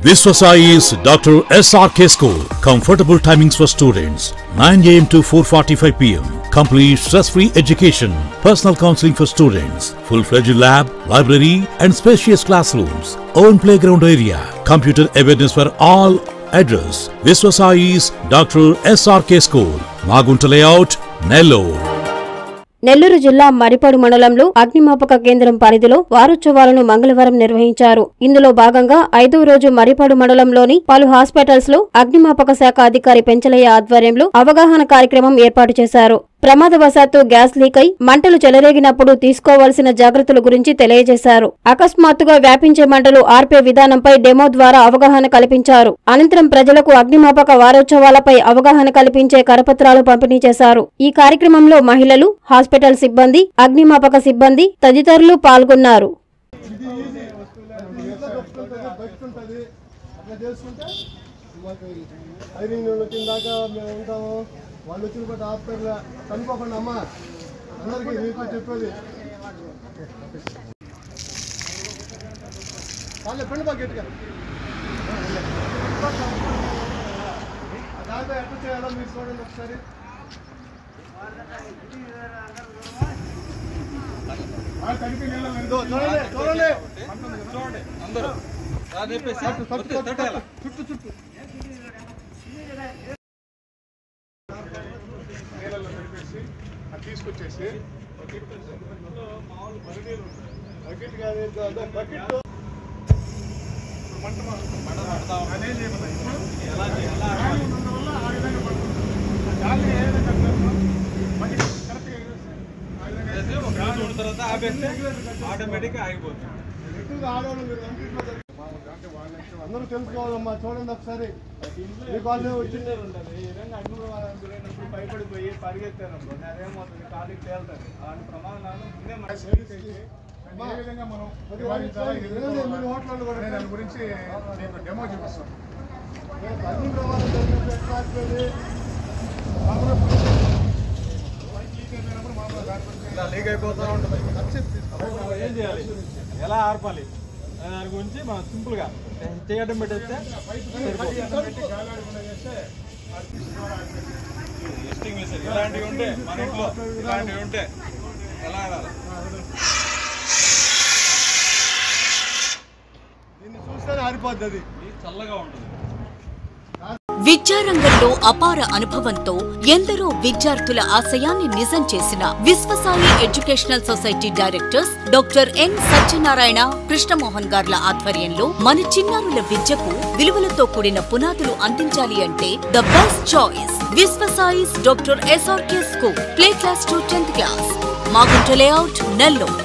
Viswasai is Dr. SRK School. Comfortable timings for students 9 AM to 4:45 PM. Complete stress-free education. Personal counseling for students. Full-fledged lab, library and spacious classrooms. Own playground area. Computer awareness for all. Address: Viswasai is Dr. SRK School. Magunta Layout, Nellore. Nellore జిల్లా మరిపాడు మండలంలో అగ్నిమాపక కేంద్రం పరిధిలో వారోత్సవాలను మంగళవారం నిర్వహించారు. ఇందులో భాగంగా 5వ రోజు మరిపాడు మండలంలోని పలు హాస్పిటల్స్ లో అగ్నిమాపక శాఖ అధికారి పెంచలయ్య ఆధ్వర్యంలో అవగాహన కార్యక్రమం ఏర్పాటు చేశారు. ప్రమాదవశాత్తు గ్యాస్ లీక్ అయి మంటలు చెలరేగినప్పుడు తీసుకోవాల్సిన జాగ్రత్తల గురించి తెలియజేశారు. అకస్మాత్తుగా వ్యాపించే మంటలు ఆర్పే విధానంపై డెమో ద్వారా అవగాహన కల్పించారు. అనంతరం ప్రజలకు అగ్నిమాపక వారోత్సవాలపై అవగాహన కల్పించే కరపత్రాలు పంపిణీ చేశారు. ఈ కార్యక్రమంలో మహిళలు, హాస్పిటల్ సిబ్బంది, అగ్నిమాపక సిబ్బంది తదితరులు పాల్గొన్నారు. వాళ్ళు వచ్చిన కొత్త ఆపుతారుగా కనుక్కోకుండా అమ్మా అందరికీ మీకు చెప్పేది వాళ్ళే పెండు బాగా గట్టిగా దాంతో ఎట్లా చేయాలో మీరు చూడండి ఒకసారి. చూడండి అందరూ చుట్టూ చుట్టూ తీసుకొచ్చేసి మామూలు బకెట్ కానీ బకెట్ తర్వాత ఆపేస్తే ఆటోమేటిక్గా ఆగిపోతుంది. ఎక్కువగా ఆడవాళ్ళు మీరు అందరూ తెలుసుకోవాలమ్మా. చూడండి ఒకసారి మీకోసం వచ్చింది ఈ విధంగా అగ్నిప్రమాదం భయపడిపోయి పరిగెత్తారనుకో అదేమవుతుంది, కాలికి తేలుతుంది. అలాంటి ప్రమాదాలు ఏ విధంగా మనం హోటల్లో కూడా దాని గురించి మీకు డెమో చూపిస్తాం. అగ్ని ప్రమాదం జరిగినప్పుడు ఎట్లా లీక్ అయిపోతూ ఉంటుంది. ఏం చేయాలి, ఎలా ఆర్పాలి దాని గురించి మనం సింపుల్ గా చేయడం పెట్టేస్తే ఇలాంటివి ఉంటే మన ఇంట్లో ఇలాంటివి ఉంటే ఎలా ఆడాలి దీన్ని చూస్తేనే ఆరిపోద్ది. అది చల్లగా ఉంటుంది. విద్యారంగంలో అపార అనుభవంతో ఎందరో విద్యార్థుల ఆశయాన్ని నిజం చేసిన Vishwasai educational society directors doctor N Satyanarayana, Krishnamohan గార్ల ఆధ్వర్యంలో మన చిన్నారుల విద్యకు విలువలతో కూడిన పునాదులు అందించాలి అంటే the best choice Vishwasai's doctor SRK school. Play class to 10th class. Magunta layout, Nellore.